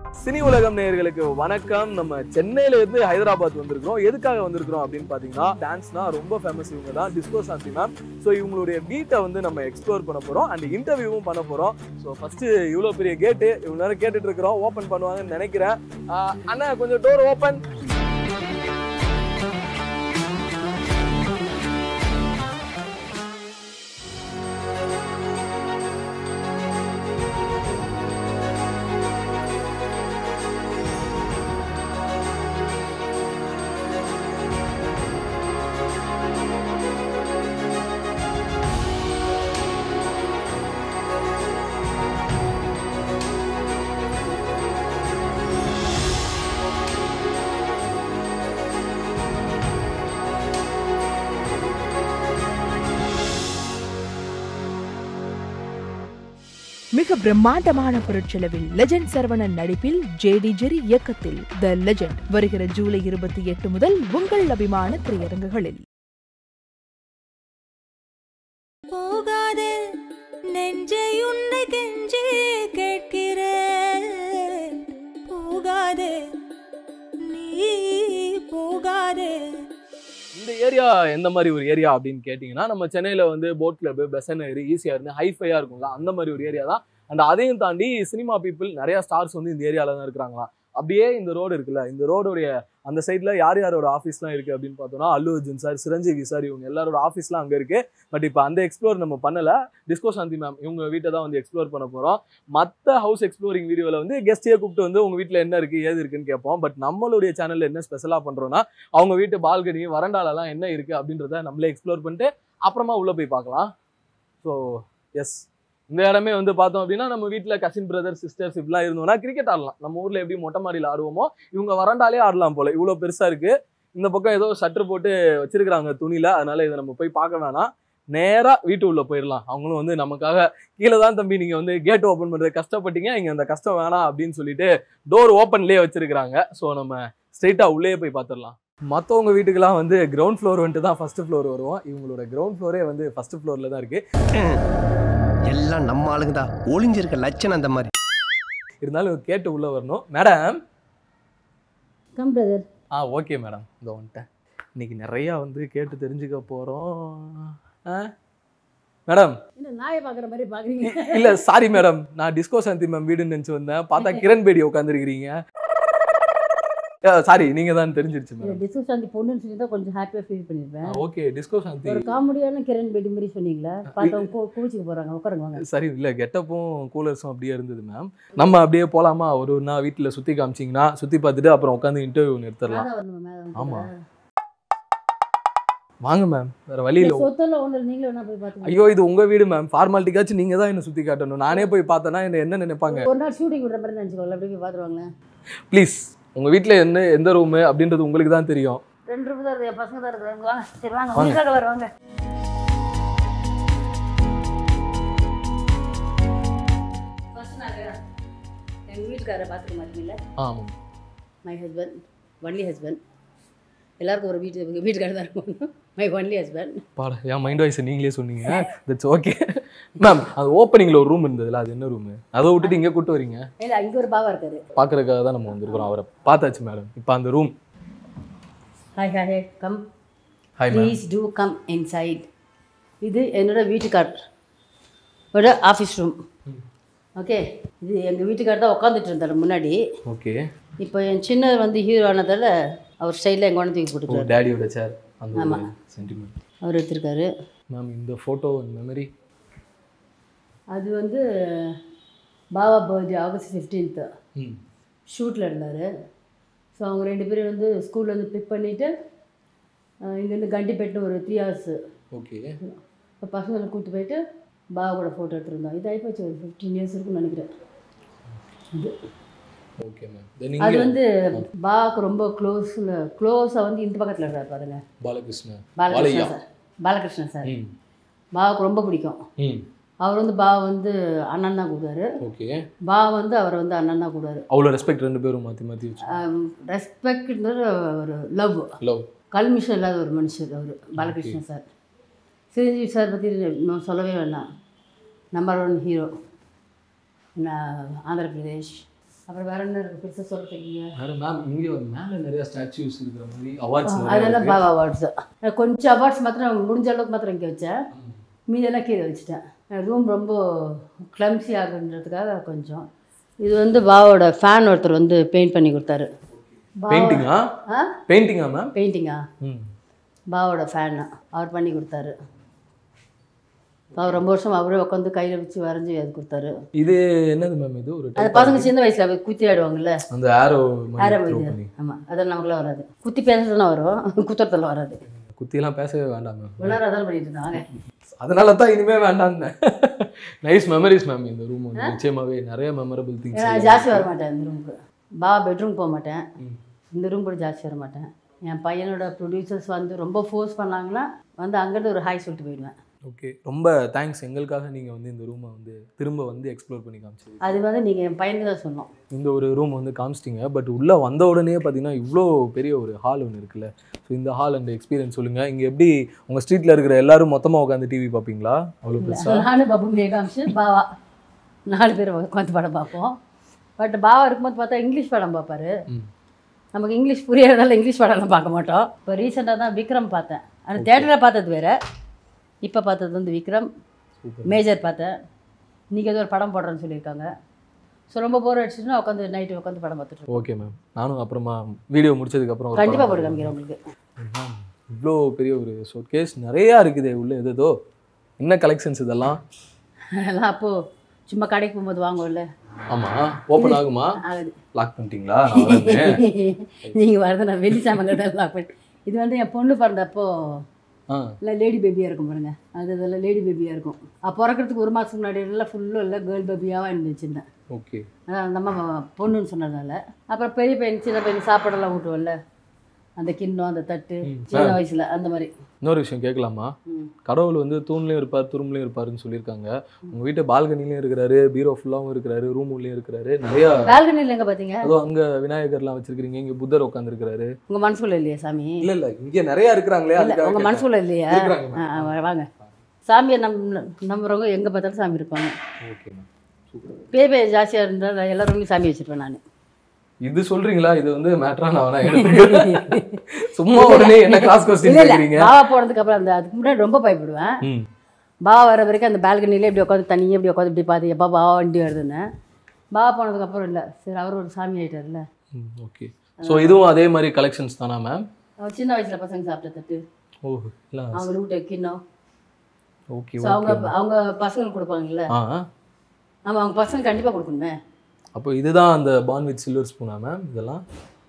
Cineulagam நேயர்களுக்கு வணக்கம். நம்ம சென்னையில இருந்து ஹைதராபாத் வந்திருக்கோம். எதுக்காக வந்திருக்கோம் அப்படின்னு பாத்தீங்கன்னா, டான்ஸ்னா ரொம்ப ஃபேமஸ் இவங்க தான், டிஸ்கோ சாந்தி மேம். ஸோ இவங்களுடைய வீட்டை வந்து நம்ம எக்ஸ்ப்ளோர் பண்ண போறோம் அண்ட் இன்டர்வியூவும் பண்ண போறோம். ஸோ ஃபர்ஸ்ட் இவ்வளோ பெரிய கேட்டு இவ்வளோ நேரம் கேட்டுட்டு இருக்கிறோம், ஓப்பன் பண்ணுவாங்கன்னு நினைக்கிறேன். அண்ணா கொஞ்சம் டோர் ஓப்பன். மிக பிரம்மாண்டமான பொருட்செலவில் லெஜண்ட் சரவணன் நடிப்பில் ஜேடி ஜெரி இயக்கத்தில் த லெஜண்ட் வருகிற ஜூலை 28 முதல் உங்கள் அபிமான திரையரங்குகளில். போகாதே நெஞ்சை உன்னை கெஞ்சி கேட்கிறேன், போகாதே நீ போகாதே. இந்த ஏரியா எந்த மாதிரி ஒரு ஏரியா அப்படின்னு கேட்டிங்கன்னா, நம்ம சென்னையில் வந்து போட் கிளப், பெசன் ஏரி, ஈஸியாக இருந்து ஹைஃபையாக இருக்குங்களா, அந்த மாதிரி ஒரு ஏரியா தான். அண்ட் அதையும் தாண்டி சினிமா பீப்புள் நிறைய ஸ்டார்ஸ் வந்து இந்த ஏரியாவில் தான் இருக்கிறாங்களாம். அப்படியே இந்த ரோடு இருக்குல்ல, இந்த ரோடுடைய அந்த சைடில் யார் யாரோட ஆஃபீஸ்லாம் இருக்குது அப்படின்னு பார்த்தோம்னா, அல்லு அர்ஜுன் சார், சிரஞ்சீவி சார், இவங்க எல்லாரோட ஆஃபீஸ்லாம் அங்கே இருக்குது. பட் இப்போ அந்த எக்ஸ்ப்ளோர் நம்ம பண்ணலை. டிஸ்கோ சாந்தி மேம் இவங்க வீட்டை தான் வந்து எக்ஸ்ப்ளோர் பண்ண போகிறோம். மற்ற ஹவுஸ் எக்ஸ்ப்ளோரிங் வீடியோவில் வந்து கெஸ்ட்டே கூப்பிட்டு வந்து உங்கள் வீட்டில் என்ன இருக்குது ஏது இருக்குன்னு கேட்போம். பட் நம்மளுடைய சேனலில் என்ன ஸ்பெஷலாக பண்ணுறோன்னா, அவங்க வீட்டு பால்கனி வரண்டாலெல்லாம் என்ன இருக்குது அப்படின்றத நம்மளே எக்ஸ்ப்ளோர் பண்ணிட்டு அப்புறமா உள்ளே போய் பார்க்கலாம். ஸோ எஸ், இந்த இடமே வந்து பார்த்தோம் அப்படின்னா, நம்ம வீட்டில் கசின் பிரதர் சிஸ்டர்ஸ் இப்படிலாம் இருந்தோம்னா கிரிக்கெட் ஆடலாம். நம்ம ஊரில் எப்படி மொட்டை மாடியில் ஆடுவோமோ இவங்க வறண்டாலே ஆடலாம் போல. இவ்வளோ பெருசாக இருக்குது. இந்த பக்கம் ஏதோ ஷட்டர் போட்டு வச்சிருக்கிறாங்க துணியில், அதனால இதை நம்ம போய் பார்க்க வேணாம். நேராக வீட்டு உள்ளே போயிடலாம். அவங்களும் வந்து நமக்காக கீழே தான் தம்பி நீங்கள் வந்து கேட் ஓப்பன் பண்ணுறது கஷ்டப்பட்டீங்க, இங்கே அந்த கஷ்டம் வேணாம் அப்படின்னு சொல்லிட்டு டோர் ஓப்பன்லேயே வச்சிருக்கிறாங்க. ஸோ நம்ம ஸ்ட்ரெயிட்டாக உள்ளே போய் பார்த்துடலாம். மற்றவங்க வீட்டுக்கெல்லாம் வந்து கிரவுண்ட் ஃப்ளோர் வந்துட்டு தான் ஃபர்ஸ்ட் ஃப்ளோர் வருவோம். இவங்களோட கிரவுண்ட் ஃப்ளோரே வந்து ஃபர்ஸ்ட் ஃப்ளோரில் தான் இருக்குது. எல்லாம் நம்ம ஆளுங்க தான், ஒளிஞ்சிருக்க லட்சணம் அந்த மாதிரி. இருந்தாலும் கேட்டு உள்ளே வரணும். Madam come brother. Okay madam, இதோ வந்துட்டேன். இன்னைக்கு நிறையா வந்து கேட்டு தெரிஞ்சுக்க போகிறோம். மேடம் என்ன நாயை பார்க்குற மாதிரி பார்க்குறீங்க? இல்லை சாரி மேடம், நான் டிஸ்கோ சாந்தி மேம் வீடுன்னு நினச்சி வந்தேன். பார்த்தா கிரண் பேடி உட்காந்துருக்கிறீங்க. சாரி, நீங்கள் தான் தெரிஞ்சிருச்சு மேடம். டிஸ்கோ சாந்தி பொண்ணுன்னு சொல்லி தான் கொஞ்சம் ஹாப்பியாக ஃபீல் பண்ணியிருப்பேன். ஓகே, டிஸ்கோ சாந்தி ஒரு காமெடியான கிரண் பேடி மாதிரி சொன்னீங்களா, பார்த்தவங்க குளிச்சுக்க போகிறாங்க, உட்காருங்க வாங்க. சரி, இல்லை கெட்டப்பும் கூலர்ஸும் அப்படியே இருந்தது மேம். நம்ம அப்படியே போகலாமா? ஒரு நாள் வீட்டில் சுற்றி காமிச்சிங்கன்னா சுற்றி பார்த்துட்டு அப்புறம் உட்காந்து இன்டர்வியூ எடுத்துடலாம். ஆமாம் வாங்க மேம், வேறு வழி இல்லை. சொத்தெல்லாம் ஒன்று நீங்களும் என்ன போய் பார்த்து. ஐயோ, இது உங்கள் வீடு மேம், ஃபார்மாலிட்டிக்காச்சும் நீங்கள் தான் என்ன சுற்றி காட்டணும். நானே போய் பார்த்தேன்னா என்ன நினைப்பாங்க? ஒரு நாள் ஷூட்டிங் விடுற மாதிரி நினச்சிக்கோங்களேன், அப்படி போய் பார்த்துருவாங்களேன். ப்ளீஸ், உங்கள் வீட்டில் எந்த ரூமு அப்படின்றது உங்களுக்கு தான் தெரியும். 2 ரூம் தான் இருக்குது, என் பசங்க தான் இருக்கிறாங்க. வாங்க, சரி வாங்க, உங்களுக்காக வருவாங்க. ஃபர்ஸ்ட் நாங்கள் எங்கள் வீட்டுக்காரரை பார்த்துக்க மாட்டீங்கல்ல. ஆமாம், மை ஹஸ்பண்ட், ஒன்லி ஹஸ்பண்ட். எல்லாருக்கும் ஒரு வீட்டுக்காரர் தான் இருக்கும். My only husband. பாட என் மைண்ட் வாய்ஸ் நீங்களே சொன்னீங்க. That's okay ma'am. அது ஓப்பனிங்கில் ஒரு ரூம் இருந்ததுல, அது என்ன ரூமு? அதை விட்டுட்டு இங்கே கூட்டு வரீங்க? இல்லை, இங்கே ஒரு பாவா இருக்காரு. பார்க்குறதுக்காக தான் நம்ம வந்திருக்கிறோம். அவரை பார்த்தாச்சு மேடம். இப்போ அந்த room. Hi hi hi, come hi ma'am. Please do come inside. இது என்னோட வீட்டுக்காரோட ஆஃபீஸ் ரூம். ஓகே, இது எங்கள் வீட்டுக்காரர் தான் உட்காந்துட்டு இருந்தார் முன்னாடி. ஓகே, இப்போ என் சின்ன வந்து ஹீரோ ஆனதால் அவர் ஸ்டைலில் எங்கள் குழந்தை தூக்கி போட்டுருக்காரு. டேடியோட சேர், அந்த ஆமாம், சென்டிமெண்ட் அவர் எடுத்திருக்காரு. மேம் இந்த ஃபோட்டோ மெமரி அது வந்து பாபா பர்த்டே ஆகஸ்ட் 15th ஷூட்டில் இருந்தார். ஸோ அவங்க 2 பேரும் வந்து ஸ்கூலில் வந்து பிக் பண்ணிவிட்டு இங்கேருந்து கண்டிப்பேட்டு ஒரு 3 hours. ஓகே, இப்போ பசங்களை கூப்பிட்டு போயிட்டு பாபாவோட ஃபோட்டோ எடுத்துருந்தோம். இது ஆகிப்போச்சு, ஒரு 15 years இருக்குன்னு நினைக்கிறேன். இது ஓகே மேம். அது வந்து பாபாவுக்கு ரொம்ப க்ளோஸாக வந்து இந்த பக்கத்தில் இருக்கார் பாருங்க, பாலகிருஷ்ணன் சார். பாலகிருஷ்ணன் சார் பாபாவுக்கு ரொம்ப பிடிக்கும். அவர் வந்து பாபா வந்து அண்ணன் தான் கூடுவார். ஓகே, பாபா வந்து அவரை வந்து அண்ணன் தான் கூடுவார். அவ்வளோ ரெஸ்பெக்ட் 2 பேரும் மாற்றி மாற்றி ரெஸ்பெக்ட்ன்றது ஒரு லவ் கல்மிஷம் இல்லாத ஒரு மனுஷர் அவர் பாலகிருஷ்ணன் சார். சிரஞ்சீவி சார் பற்றி நான் சொல்லவே வேண்டாம். Number 1 hero. ஆந்திர பிரதேஷ் அப்புறம் வேற என்ன இருக்குது பெருசாக சொல்கிறீங்க? வேறு மேம் இங்கே மேலே நிறைய ஸ்டாச்சுஸ் இருக்கிற மாதிரி அவார்ட்ஸ் அதெல்லாம் பாவா அவார்ட்ஸ். கொஞ்சம் அவார்ட்ஸ் மாத்திரம் முடிஞ்ச அளவுக்கு மாத்திரம் இங்கே வச்சேன், மீதெல்லாம் கீழே வச்சுட்டேன். ரூம் ரொம்ப கிளம்ஸி ஆகுன்றதுக்காக கொஞ்சம். இது வந்து பாவோட ஃபேன் ஒருத்தர் வந்து பெயிண்ட் பண்ணி கொடுத்தாரு. பெயிண்டிங்கா? பெயிண்டிங்கா மேம்? பெயிண்டிங்கா? பாவோட ஃபேன் அவர் பண்ணி கொடுத்தாரு. அவர் ரொம்ப வருஷம் அவரே உட்காந்து கையில் வச்சு வரைஞ்சி அது கொடுத்தாரு. இது என்னது மேம்? இது ஒரு அது பசங்க சின்ன வயசில் குத்தி ஆடுவாங்கல்ல, அந்த ஆரோ இது. ஆமாம், அதெல்லாம் நமக்குலாம் வராது. குத்தி பேசுறதுலாம் வரும், குத்துறதுலாம் வராது. குத்திலாம் பேசவே வேண்டாம் மேம். எல்லாரும் அதான் பண்ணிட்டு இருந்தாங்க. அதனால தான் இனிமே வேண்டாம்னு. Nice memories ma'am. இந்த ரூம் வந்து நிச்சயமாவே நிறைய மெமரபிள் திங்ஸ். நான் ஜாஸ்தி வர மாட்டேன் இந்த ரூமுக்கு. பாபா பெட்ரூம் போக மாட்டேன், இந்த ரூம் கூட ஜாஸ்தி வர மாட்டேன். என் பையனோட ப்ரொடியூசர்ஸ் வந்து ரொம்ப ஃபோர்ஸ் பண்ணாங்கன்னா வந்து அங்கேருந்து ஒரு ஹாய் சொல்லிட்டு போயிடுவேன். ஓகே, ரொம்ப தேங்க்ஸ். எங்களுக்காக நீங்கள் வந்து இந்த ரூமை வந்து திரும்ப வந்து எக்ஸ்ப்ளோர் பண்ணி காமிச்சிங்க. அது வந்து நீங்கள் என் பையனுக்கு தான் சொன்னோம். இந்த ஒரு ரூம் வந்து காமிச்சிட்டிங்க. பட் உள்ளே வந்த உடனே பார்த்தீங்கன்னா இவ்வளோ பெரிய ஒரு ஹால் ஒன்று இருக்குல்ல. ஸோ இந்த ஹால் அண்ட் எக்ஸ்பீரியன்ஸ் சொல்லுங்கள். இங்கே எப்படி உங்கள் ஸ்ட்ரீட்டில் இருக்கிற எல்லாரும் மொத்தமாக உட்காந்து டிவி பார்ப்பீங்களா? அவ்வளோ பெருசாக நானும் பாபு காமிச்சு பாவா 4 பேர் உட்காந்து படம் பார்ப்போம். பட் பாவா இருக்கும்போது பார்த்தா இங்கிலீஷ் படம் பார்ப்பாரு. நமக்கு இங்கிலீஷ் புரியாததால் இங்கிலீஷ் படம்லாம் பார்க்க மாட்டோம். இப்போ ரீசெண்டாக தான் விக்ரம் பார்த்தேன். ஆனால் தேட்டரில் பார்த்தது வேறு, இப்போ பார்த்தது வந்து விக்ரம். மேஜர் பார்த்தேன். இன்றைக்கி ஏதோ ஒரு படம் போடுறேன்னு சொல்லியிருக்காங்க. ஸோ ரொம்ப போர் அடிச்சுன்னா உட்காந்து நைட்டு உட்காந்து படம் பார்த்துட்டு. ஓகே மேம், நானும் அப்புறமா வீடியோ முடிச்சதுக்கப்புறம் கண்டிப்பாக போட்டு காமிக்கிறேன் உங்களுக்கு. இவ்வளோ பெரிய ஒரு ஷோட் கேஸ் நிறையா இருக்குது உள்ளே. எதோ என்ன கலெக்ஷன்ஸ் இதெல்லாம்? அதெல்லாம் அப்போது சும்மா கடைக்கு போகும்போது வாங்குவோம்ல. ஆமாம், ஓப்பன் ஆகுமா? ஆகுது. லாக் பண்ணிட்டீங்களா? நீங்கள் வரது நான் வெளி சாமான்கள் லாக் பண்ணி. இது வந்து என் பொண்ணு பிறந்தப்போ இல்லை லேடி பேபியாக இருக்கும் பாருங்க, அது இதெல்லாம் லேடி பேபியாக இருக்கும். பிறக்கிறதுக்கு 1 மாதத்துக்கு முன்னாடி எல்லாம் ஃபுல்லும் இல்லை கேர்ள் பேபியாகவும் இருந்துச்சுருந்தேன். ஓகே, அதான் அந்த அம்மா பொண்ணுன்னு சொன்னதால. அப்புறம் பெரிய பையன் சின்ன பையன் சாப்பாடெல்லாம் ஊட்டுவோம்ல, அந்த கிண்ணம் அந்த தட்டு சின்ன வயசில் அந்த மாதிரி. இன்னொரு விஷயம் கேட்கலாமா? கடவுள் வந்து தூண்லேயும் இருப்பார் துரும்புலையும் இருப்பாருன்னு சொல்லியிருக்காங்க. உங்கள் வீட்டு பால்கனிலையும் இருக்கிறாரு, பீரோ ஃபுல்லாகவும் இருக்கிறாரு, ரூம் உள்ளேயும் இருக்கிறாரு. நிறையா பால்கனியில் எங்கே பார்த்தீங்க? அதுவும் அங்கே விநாயகர்லாம் வச்சிருக்கிறீங்க, இங்கே புத்தர் உட்காந்துருக்கிறாரு. உங்கள் மனசுக்குள்ள இல்லையா சாமி? இல்லை இல்லை, இங்கே நிறையா இருக்கிறாங்களே. உங்கள் மனசுக்குள்ள இல்லையா? வாங்க, சாமியை நம்புறவங்க எங்கே பார்த்தாலும் சாமி இருப்பாங்க. Okay ma'am, super. பேபே ஜாஸ்தியாக இருந்தால் எல்லாரும் சாமி வச்சுருப்பேன் நான். இது சொல்றீங்களா? இது வந்து மேட்டரா நான் எடுத்துக்கிறேன். சும்மா உடனே என்ன கிளாஸ் கொஸ்டின் கேக்குறீங்க? பாவா போனதுக்கு அப்புறம் அந்த அதுக்கு முன்னாடி ரொம்ப பயப்படுவேன். பாவா வர வரைக்கும் அந்த பால்கனிலே இப்படி உட்காந்து தனியாக இப்படி உட்காந்து இப்படி பார்த்து எப்போ பாவா வண்டி வருதுன்னு. பாவா போனதுக்கு அப்புறம் இல்லை, சரி அவர் ஒரு சாமி ஆகிட்டார்ல. ஓகே, ஸோ இதுவும் அதே மாதிரி கலெக்ஷன்ஸ் தானா மேம்? அவர் சின்ன வயசில் பசங்க சாப்பிட்ட தட்டு, அவங்க வீட்டு கிண்ணம். ஓகே, அவங்க பசங்களுக்கு கொடுப்பாங்கல்ல. ஆமாம், அவங்க பசங்க கண்டிப்பாக கொடுக்கணுமே. அப்போ இதுதான் அந்த பான் வித் சில்வர் ஸ்பூனா மேம் இதெல்லாம்?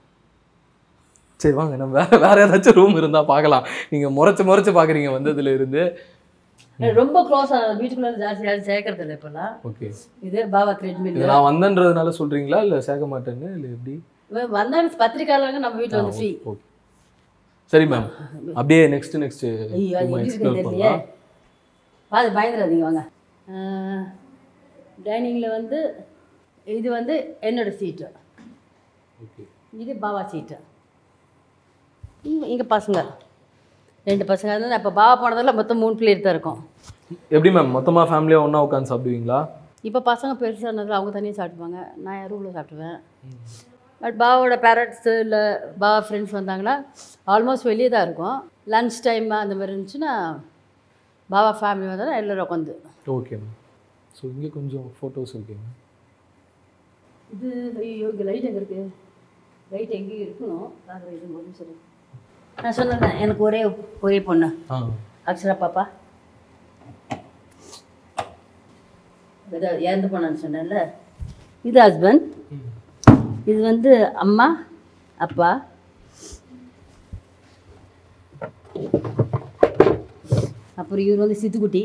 சரி வாங்க, நம்ம வேற ஏதாச்சும் ரூம் இருந்தால் பார்க்கலாம். நீங்கள் முறைச்சு பார்க்குறீங்க வந்ததுல இருந்து. ரொம்ப க்ளோஸ் ஆன வீட்டுக்குள்ள ஜாஸ்தியாக சேர்க்கறது இல்லை இப்போலாம். ஓகே, இது பாவா த்ரெட்மில். நான் வந்தேன்றதுனால சொல்கிறீங்களா இல்லை சேர்க்க மாட்டேன்னு இல்லை எப்படி? வந்தாலும் பத்திரிக்கையாளங்க நம்ம வீட்டில் வந்து ஃப்ரீ. ஓகே சரி மேம், அப்படியே நெக்ஸ்ட் தெரியலையே, பார்த்து பயந்துடாதீங்க. வாங்க, டைனிங்கில் வந்து இது வந்து என்னோடய சீட்டு, இது பாவா சீட்டு. இங்கே பசங்க 2 பசங்க. அதனால இப்போ பாவா போனதில் மொத்தம் 3 பிள்ளைகள் தான் இருக்கும். எப்படி மேம் மொத்தமாக ஃபேமிலியாக ஒன்றா உட்காந்து சாப்பிடுவீங்களா? இப்போ பசங்க பெருசானதில் அவங்க தனியாக சாப்பிடுவாங்க, நான் என் ரூமில் சாப்பிடுவேன். பட் பாவாவோட பேரண்ட்ஸு இல்லை பாவா ஃப்ரெண்ட்ஸ் வந்தாங்கன்னா ஆல்மோஸ்ட் வெளியே தான் இருக்கும். லன்ச் டைம் அந்த மாதிரி இருந்துச்சுன்னா பாவா ஃபேமிலி வந்தாலும் எல்லோரும் உட்காந்து. ஓகே மேம், ஸோ இங்கே கொஞ்சம் ஃபோட்டோஸ் இருக்குங்க. இது ஐயோ இங்கே லைட் எங்கே இருக்குது? லைட் எங்கேயும் இருக்கணும். அது இது ஒரு சரி, நான் சொன்னேன் எனக்கு ஒரே பொண்ணு அக்ஷரா பாப்பா. இறந்து போனான்னு சொன்னேன்ல, இது ஹஸ்பண்ட், இது வந்து அம்மா அப்பா. அப்புறம் இவர் வந்து சித்துக்குட்டி,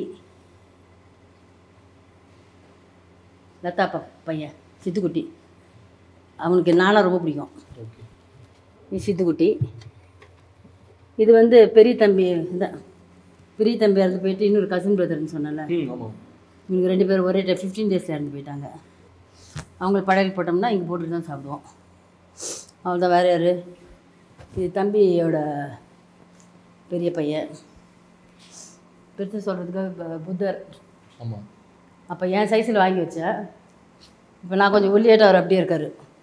லதா பையன் சித்துக்குட்டி. அவனுக்கு நானும் ரொம்ப பிடிக்கும். இது சித்துக்குட்டி. இது வந்து பெரிய தம்பி. இந்த பெரிய தம்பி இறந்து போயிட்டு இன்னொரு கசின் பிரதர்னு சொன்னல, இவங்க 2 பேரும் ஒரே 15 டேஸில் இறந்து போயிட்டாங்க. அவங்களுக்கு படையல் போட்டோம்னா இங்கே போட்டுட்டு தான் சாப்பிடுவோம். அவள் தான் வேறு யார்? இது தம்பியோட பெரிய பையன். பெருசு சொல்கிறதுக்கு புத்தர். ஆமாம், அப்போ என் சைஸில் வாங்கி வச்சேன். இப்போ நான் கொஞ்சம் ஒல்லியாட்டு அவர் அப்படியே இருக்கார்.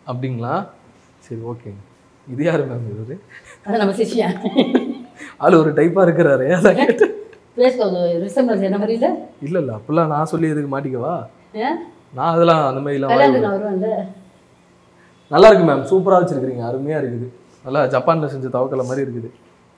அப்படிங்களா? சரி ஓகே. இது யாரு மேம் இவரு? அது நம்ம சிஷ்யா. ஆளு ஒரு டைப்பாக இருக்கிறாரு. அதான் கேட்டேன். பேசுவாங்க ரிசம்பன்ஸ் என்ன மாதிரி இல்லை? இல்லை இல்லை அப்படிலாம் நான் சொல்லி எதுக்கு மாட்டிக்கவா? ஏன் நான் அதெல்லாம் அந்த மாதிரிலாம் கல்யாணத்துக்கு நான் வருவேன்ல. நல்லா இருக்கு மேம், சூப்பராக வச்சுருக்கிறீங்க, அருமையாக இருக்குது. நல்லா ஜப்பானில் செஞ்ச தவக்கலை மாதிரி இருக்குது.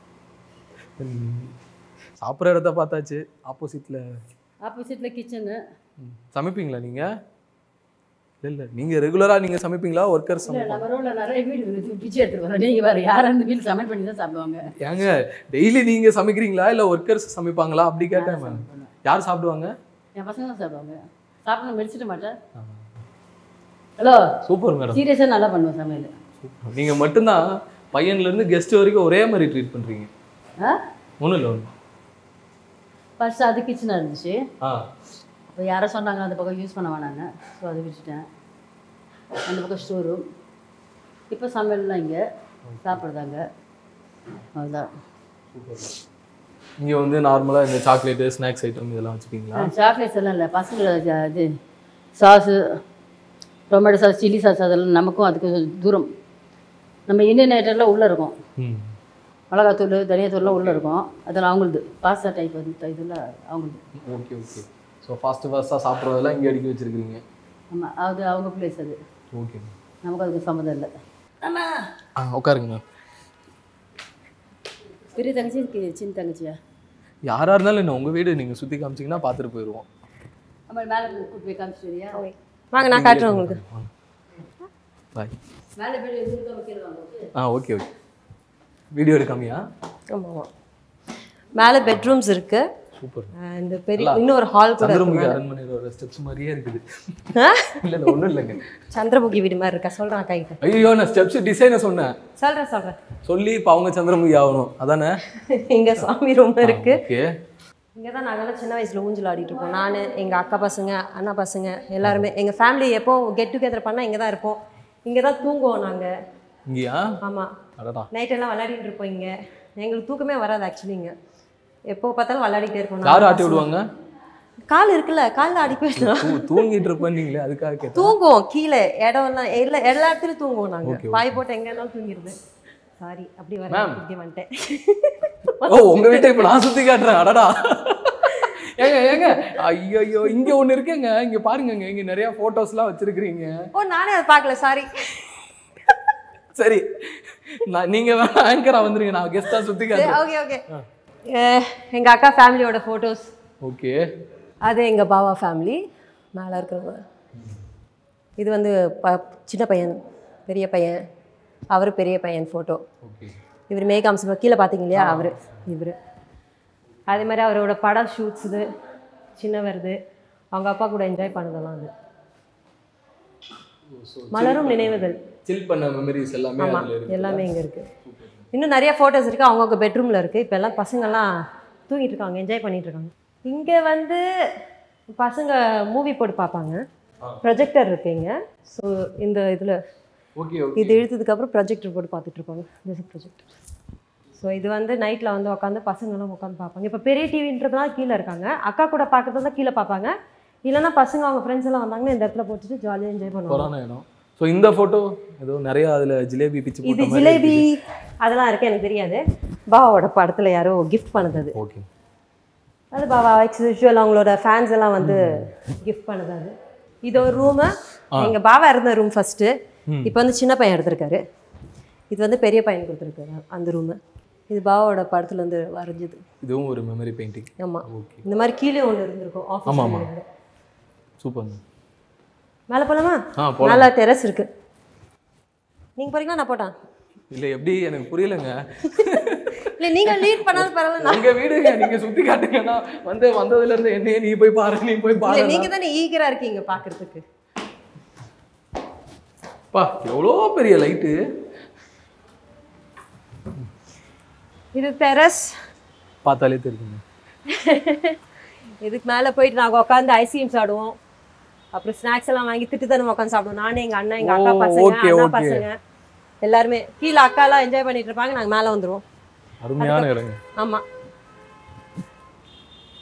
சாப்பிட்ற இடத்த பார்த்தாச்சு. ஆப்போசிட்டில் கிச்சனு. சமைப்பீங்களா நீங்கள்? இல்லை நீங்கள் ரெகுலராக நீங்கள் சமைப்பீங்களா? ஒர்க்கர்ஸ் நம்ம ரோட்டில் நிறைய வீடு பிச்சு எடுத்துட்டு வரோம். நீங்கள் வேறு யாரும் அந்த வீடு சமையல் பண்ணி தான் சாப்பிடுவாங்க. ஏங்க டெய்லி நீங்கள் சமைக்கிறீங்களா இல்லை ஒர்க்கர்ஸ் சமைப்பாங்களா அப்படி கேட்டேன் மேம். யார் சாப்பிடுவாங்க? என் பசங்க தான் சாப்பிடுவாங்க. சாப்பிட மெடிச்சிட மாட்டேன். Hello super madam. சீரியஸாக நல்லா பண்ணுவேன் சமையல். நீங்கள் மட்டும்தான் பையன்லேருந்து கெஸ்ட் வரைக்கும் ஒரே மாதிரி ட்ரீட் பண்ணுறீங்க. ஒன்றும் இல்லை ஒன்று. ஃபர்ஸ்ட் அது கிச்சனாக இருந்துச்சு. இப்போ யாரோ சொன்னாங்க அந்த பக்கம் யூஸ் பண்ண வேணாங்க. ஸோ அதை விட்டுட்டேன். அந்த பக்கம் ஸ்டோர் ரூம். இப்போ சமையல்லாம் இங்கே சாப்பிட்றதாங்க. அதுதான். இங்கே வந்து நார்மலாக இந்த சாக்லேட்டு ஸ்நாக்ஸ் ஐட்டம் இதெல்லாம் வச்சுப்பீங்களா? சாக்லேட்ஸ் எல்லாம் இல்லை. பசங்க இது sauce, tomato sauce, chilli sauce அதெல்லாம் நமக்கும் அதுக்கு தூரம். நம்ம இந்தியன் ஐட்டம்லாம் உள்ளே இருக்கும். மிளகாத்தூள், தனியாத்தூள்லாம் உள்ளே இருக்கும். அதெல்லாம் அவங்களுது. பாஸ்தா டைப் வந்து இதெல்லாம் அவங்களுது. Okay okay. ஸோ ஃபாஸ்ட்டாக சாப்பிட்றதெல்லாம் இங்கே அடுக்கி வச்சுருக்கீங்க. ஆமாம், அது அவங்க பிளேஸ் அது. ஓகே. நமக்கு அதுக்கு சம்மந்தம் இல்லை. உட்காருங்க மேம். பெரிய தங்கச்சி சின்ன தங்கச்சியா? யாராக இருந்தாலும் என்ன உங்கள் வீடு நீங்கள் சுற்றி காமிச்சிங்கன்னா பார்த்துட்டு போயிடுவோம். நம்ம மேலே கூட்டு போய் காமிச்சிட்டியா? வாங்க நான் காட்டுறேன் உங்களுக்கு. பாய். மேலே போய் எதுவும் வைக்கிறவாங்க. Okay okay. வீடியோ எடுக்காமையா? ஆமாம். மேலே பெட்ரூம்ஸ் இருக்கு. சூப்பர். அண்ட் பெரிய இன்னொரு ஹால் கூட சந்திரமுகி அரண்மனையோட ஸ்டெப்ஸ் மாதிரியே இருக்குது. இல்லை ஒன்றும் இல்லைங்க. சந்திரமுகி வீடு மாதிரி இருக்கா? சொல்கிறேன் அக்கா கிட்ட. ஐயோ நான் ஸ்டெப்ஸ் டிசைனை சொன்னேன். சொல்கிறேன் சொல்லி இப்போ அவங்க சந்திரமுகி ஆகணும் அதானே? இங்கே சாமி ரூம் இருக்கு. ஓகே. இங்கே தான் நாங்கள்லாம் சின்ன வயசில் ஊஞ்சல் ஆடிட்டு இருப்போம். நான், எங்கள் அக்கா பசங்க, அண்ணா பசங்க எல்லாருமே. எங்கள் ஃபேமிலி எப்போ கெட் டுகெதர் பண்ணால் இங்கே தான் இருப்போம். இங்கே தான் தூங்குவோம் நாங்கள். இங்கேயா? ஆமாம். நைட்டெல்லாம் விளையாடிட்டு இருப்போம் இங்கே. எங்களுக்கு தூக்கமே வராது ஆக்சுவலி. இங்கே எப்போ பார்த்தாலும் விளையாடிட்டே இருப்போம். யார் ஆட்டி விடுவாங்க? கால் இருக்குல்ல, காலில் ஆடி போயிடலாம். தூங்கிட்டு இருப்பீங்களே அதுக்காக கேட்டேன். தூங்குவோம் கீழே, இடம்லாம் எல்லா இடத்துலையும் தூங்குவோம் நாங்கள். பாய் போட்டு எங்கே இருந்தாலும் தூங்கிடுது. சாரி அப்படி வந்துட்டேன். உங்கள் வீட்டை இப்போ நான் சுற்றி காட்டுறேன். அடடா ஏங்க ஐயோ இங்கே ஒன்று இருக்குங்க. இங்கே பாருங்கங்க, இங்கே நிறையா ஃபோட்டோஸ்லாம் வச்சுருக்கிறீங்க. நானே அதை பார்க்கல, சாரி. சரி நீங்கள் வேணா ஆங்கரா வந்துருங்க, நான் கெஸ்ட்டாக சுற்றி காட்டுறேன். Okay okay. எங்கள் அக்கா ஃபேமிலியோட ஃபோட்டோஸ். ஓகே. அது எங்கள் பாவா ஃபேமிலி மேலே இருக்கிறவங்க. இது வந்து சின்ன பையன், பெரிய பையன், அவர் பெரிய பையன் ஃபோட்டோ. இவர் மேகாம்ஸ் கீழே பார்த்தீங்க இல்லையா, இவர். அதே மாதிரி அவரோட படம் ஷூட்ஸ் இது சின்ன வருது. அவங்க அப்பா கூட என்ஜாய் பண்ணதெல்லாம் அது. மலரும் நினைவுகள். சில் பண்ண மெமரிஸ் எல்லாமே. ஆமாம், எல்லாமே இங்கே இருக்குது. இன்னும் நிறைய ஃபோட்டோஸ் இருக்குது. அவங்கவுங்க பெட்ரூமில் இருக்குது. இப்போ எல்லாம் பசங்கள்லாம் தூங்கிட்டு இருக்காங்க, என்ஜாய் பண்ணிகிட்டு இருக்காங்க. இங்கே வந்து பசங்க மூவி போட்டு பார்ப்பாங்க. ப்ரொஜெக்டர் இருக்குங்க. ஸோ இந்த இதில் இது இழுத்ததுக்கப்புறம் ப்ரொஜெக்டர் போட்டு பார்த்துட்ருப்பாங்க. This projector. ஸோ இது வந்து நைட்டில் வந்து உட்காந்து பசங்களாம் உட்காந்து பார்ப்பாங்க. இப்போ பெரிய டிவின்றதுனால கீழே இருக்காங்க. அக்கா கூட பார்க்குறது தான் கீழே பார்ப்பாங்க. இல்லைன்னா பசங்க அவங்க ஃப்ரெண்ட்ஸ் எல்லாம் வந்தாங்கன்னா இந்த இடத்துல போட்டுட்டு ஜாலியாக என்ஜாய் பண்ணுவாங்க. ஸோ இந்த ஃபோட்டோ ஏதோ நிறையா அதில் ஜிலேபி பிச்சு இது ஜிலேபி அதெல்லாம் இருக்குது, எனக்கு தெரியாது. பாபாவோட படத்தில் யாரோ கிஃப்ட் பண்ணது அது. ஓகே. அது பாபா யூஸ்வல் அவங்களோட ஃபேன்ஸ் எல்லாம் வந்து கிஃப்ட் பண்ணது அது. இது ஒரு ரூமு. எங்கள் பாபா இருந்த ரூம் ஃபஸ்ட்டு. இப்போ வந்து சின்ன பையன் எடுத்திருக்காரு. இது வந்து பெரிய பையன் கொடுத்துருக்காரு அந்த ரூமு. இது பாபாவோட படத்தில் வந்து வரைஞ்சது. இதுவும் ஒரு மெமரி பெயிண்டிங். ஆமாம். இந்த மாதிரி கீழே ஒன்று இருந்திருக்கும் ஆஃபீஸ். ஆமாம். சூப்பர். மேலே போகலாமா? நல்லா டெரஸ் இருக்குது. நீங்கள் போகிறீங்களா? நான் போட்டேன். இல்லை எப்படி எனக்கு புரியலைங்க. இல்லை நீங்கள் லீட் பண்ணாலும் பரவாயில்ல. உங்கள் வீடுங்க, நீங்கள் சுற்றி காட்டுங்கன்னா வந்ததுலேருந்து என்னையே நீ போய் பாரு, நீ போய் பாரு. நீங்கள் தானே ஈகராக இருக்கீங்க பார்க்குறதுக்கு. பா எவ்வளோ பெரிய லைட்டு. இது டெரஸ். பார்த்தாலே தெரியுங்க. இதுக்கு மேலே போயிட்டு நாங்கள் உட்காந்து ஐஸ்கிரீம்ஸ் ஆடுவோம். அப்புறம் ஸ்நாக்ஸ் எல்லாம் வாங்கி திட்டு தானே உட்காந்து சாப்பிடுவோம். நானே, எங்கள் அண்ணன், எங்கள் அக்கா பசங்க, அண்ணா பசங்க எல்லாருமே. கீழே அக்காலாம் என்ஜாய் பண்ணிட்டு இருப்பாங்க, நாங்கள் மேலே வந்துடுவோம். அருமையான இடங்க. ஆமாம்.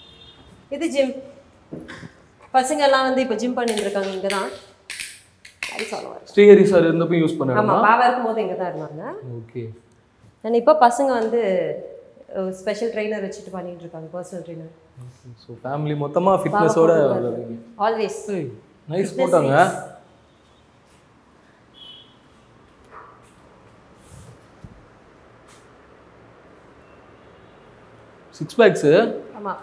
இது ஜிம். பசங்க எல்லாம் வந்து இப்போ ஜிம் பண்ணிட்டு இருக்காங்க இங்கே தான். அது சொல்லுவார். ஸ்ரீஹரி சார் இருந்தப்போ யூஸ் ஆமாம், பண்ணாங்க. பாவா இருக்கும்போது இங்கே தான் இருந்தாங்க. ஓகே. அண்ட் இப்போ பசங்க வந்து ஸ்பெஷல் ட்ரெயினர் வச்சுட்டு பண்ணிட்டு இருக்காங்க, பர்சனல் ட்ரெயினர். ஸோ ஃபேமிலி மொத்தமாக ஃபிட்னஸோட வருவீங்க. ஆல்வேஸ். நைஸ் போட்டாங்க. Six packs. ஆமாம்.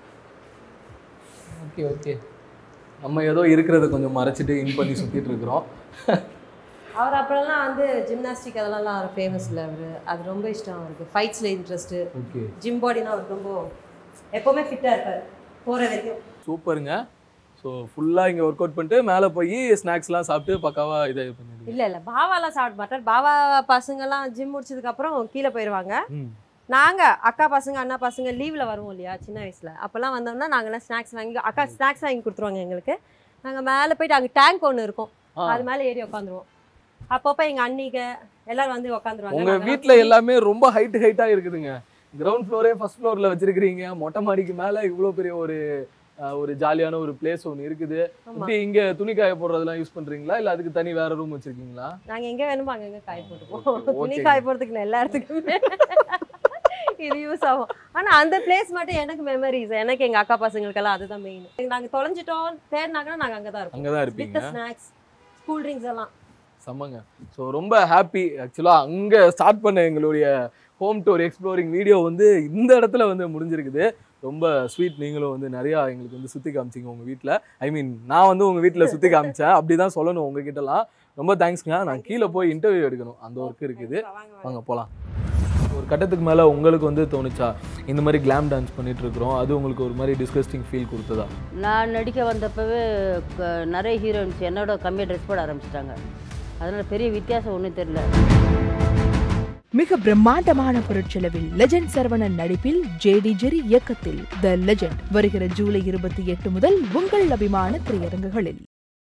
Okay okay. நம்ம ஏதோ இருக்கிறத கொஞ்சம் மறைச்சிட்டு இன் பண்ணி சுற்றிட்டு இருக்கிறோம். அவர் அப்புறம்லாம் வந்து ஜிம்னாஸ்டிக் அதெல்லாம் அவர் ஃபேமஸ் இல்லை. அவர் அது ரொம்ப இஷ்டம் அவருக்கு. ஃபைட்ஸில் இன்ட்ரெஸ்ட்டு. ஓகே. ஜிம் பாடினா அவருக்கு ரொம்ப எப்போவுமே ஃபிட்டாக இருப்பார் போகிற வரைக்கும். சூப்பருங்க. ஸோ ஃபுல்லாக இங்கே ஒர்க் அவுட் பண்ணிட்டு மேலே போய் ஸ்நாக்ஸ்லாம் சாப்பிட்டு பக்காவாக இதை பண்ணிடுங்க. இல்லை பாவாலாம் சாப்பிட மாட்டார். பாவா பசங்கள்லாம் ஜிம் முடிச்சதுக்கப்புறம் கீழே போயிடுவாங்க. நாங்கள் அக்கா பசங்க அண்ணா பசங்க லீவில் வருவோம் இல்லையா சின்ன வயசில், அப்போல்லாம் வந்தோம்னா நாங்கள்லாம் ஸ்நாக்ஸ் வாங்கி அக்கா ஸ்நாக்ஸ் வாங்கி கொடுத்துருவாங்க எங்களுக்கு. நாங்கள் மேலே போயிட்டு அங்கே டேங்க் ஒன்று இருக்கும், அது மேலே ஏறி உட்காந்துருவோம். அப்பப்போ எங்கள் அண்ணிக எல்லாரும் வந்து உட்காந்துருவாங்க. உங்கள் வீட்டில் எல்லாமே ரொம்ப ஹைட்டாக இருக்குதுங்க. கிரவுண்ட் ஃப்ளோரே ஃபர்ஸ்ட் ஃப்ளோரில் வச்சிருக்கிறீங்க. மொட்டை மாடிக்கு மேலே இவ்வளோ பெரிய ஒரு ஜாலியான ஒரு பிளேஸ் ஒன்று இருக்குது. இப்படி இங்கே துணி காய போடுறதெல்லாம் யூஸ் பண்ணுறீங்களா இல்லை அதுக்கு தனி வேறு ரூம் வச்சுருக்கீங்களா? நாங்கள் எங்கே வேணுமோ அங்கங்கே காய போட்டுப்போம். துணி காய போடுறதுக்கு எல்லா இடத்துக்குமே இது யூஸ் ஆகும். ஆனால் அந்த பிளேஸ் மட்டும் எனக்கு மெமரிஸ். எனக்கு எங்கள் அக்கா பசங்களுக்கெல்லாம் அதுதான் மெயின். நாங்கள் தொலைஞ்சிட்டோம் தேடினாங்கன்னா நாங்கள் அங்கே தான் இருப்போம். அங்கே தான் இருப்பீங்க. வித் ஸ்நாக்ஸ் கூல் ட்ரிங்க்ஸ் எல்லாம் செம்மங்க. ஸோ ரொம்ப ஹாப்பி. ஆக்சுவலாக அங்கே ஸ்டார்ட் பண்ண எங்களுடைய ஹோம் டூர் எக்ஸ்ப்ளோரிங் வீடியோ வந்து இந்த இடத்துல வந்து முடிஞ்சிருக்குது. ரொம்ப ஸ்வீட். நீங்களும் வந்து நிறையா எங்களுக்கு வந்து சுற்றி காமிச்சிங்க உங்கள் வீட்டில். ஐ மீன் நான் வந்து உங்கள் வீட்டில் சுற்றி காமிச்சேன் அப்படி தான் சொல்லணும் உங்ககிட்டலாம். ரொம்ப தேங்க்ஸ்ங்க. நான் கீழே போய் இன்டர்வியூ எடுக்கணும், அந்த ஒர்க் இருக்குது. வாங்க போகலாம். ஒரு கட்டத்துக்கு மேலே உங்களுக்கு வந்து தோணுச்சா இந்த மாதிரி கிளாம் டான்ஸ் பண்ணிட்டு இருக்கிறோம், அது உங்களுக்கு ஒரு மாதிரி டிஸ்கஸ்டிங் ஃபீல் கொடுத்ததா? நான் நடிக்க வந்தப்பவே நிறைய ஹீரோயின்ஸ் என்னோட கம்மியாக ட்ரெஸ் போட ஆரம்பிச்சிட்டாங்க. அதனால் பெரிய வித்தியாசம் ஒன்றும் தெரியல. மிக பிரம்மாண்டமான பொருட்செலவில் லெஜண்ட் சரவணன் நடிப்பில் ஜேடி ஜெரி இயக்கத்தில் த லெஜண்ட் வருகிற ஜூலை 28 முதல் உங்கள் அபிமான திரையரங்குகளில்.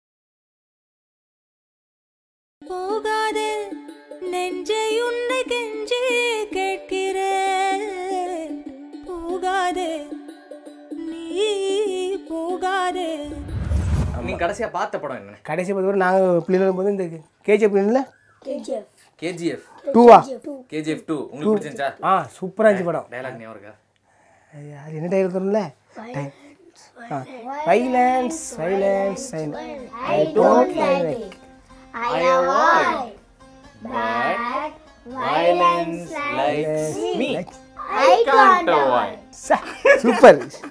போகாதே நெஞ்சை உன்னை கெஞ்சி கேட்கிறேன், போகாதே நீ போகாதே. நீங்க கடைசியா பார்த்த படம் என்ன? கடைசி பார்த்து நாங்கள் பிள்ளைகள் போது இந்த கேஜிஎஃப் இல்லை கேஜிஎஃப் 2வா? கேஜிஎஃப் 2 உங்களுக்கு பிடிச்சிருந்துச்சா? சூப்பராக இருந்துச்சு படம். டயலாக் ஞாபகம் இருக்கா? அது என்ன டைலாக் வரும்ல? Violence violence I don't like I avoid but violence likes me. I can't avoid. Super.